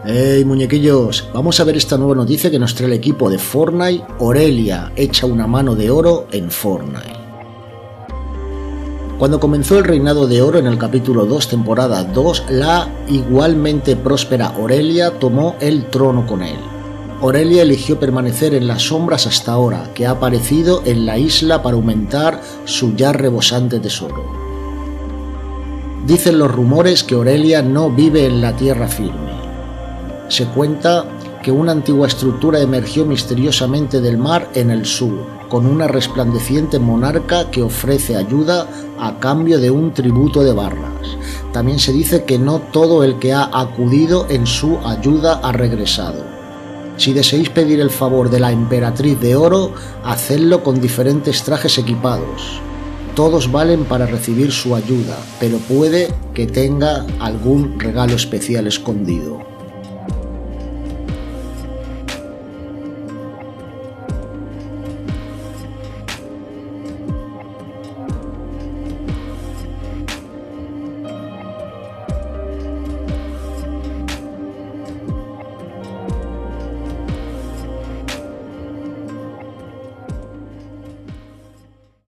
Hey muñequillos, vamos a ver esta nueva noticia que nos trae el equipo de Fortnite. Aurelia echa una mano de oro en Fortnite. Cuando comenzó el reinado de oro en el capítulo 2, temporada 2, la igualmente próspera Aurelia tomó el trono con él. Aurelia eligió permanecer en las sombras hasta ahora, que ha aparecido en la isla para aumentar su ya rebosante tesoro. Dicen los rumores que Aurelia no vive en la tierra firme. Se cuenta que una antigua estructura emergió misteriosamente del mar en el sur, con una resplandeciente monarca que ofrece ayuda a cambio de un tributo de barras. También se dice que no todo el que ha acudido en su ayuda ha regresado. Si deseáis pedir el favor de la emperatriz de oro, hacedlo con diferentes trajes equipados. Todos valen para recibir su ayuda, pero puede que tenga algún regalo especial escondido.